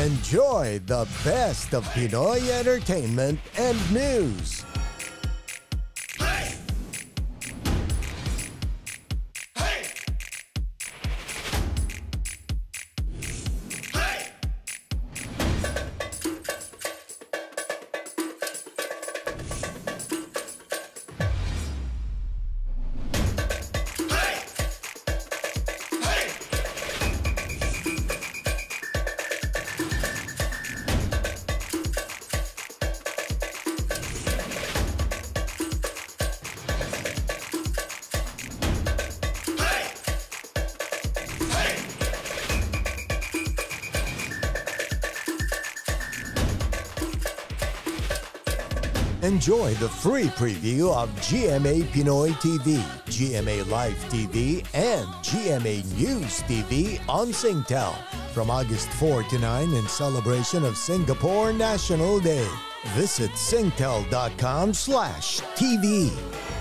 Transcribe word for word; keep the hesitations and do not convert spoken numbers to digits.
Enjoy the best of Pinoy entertainment and news. Enjoy the free preview of G M A Pinoy T V, G M A Life T V, and G M A News T V on Singtel from August fourth to ninth in celebration of Singapore National Day. Visit singtel dot com slash T V.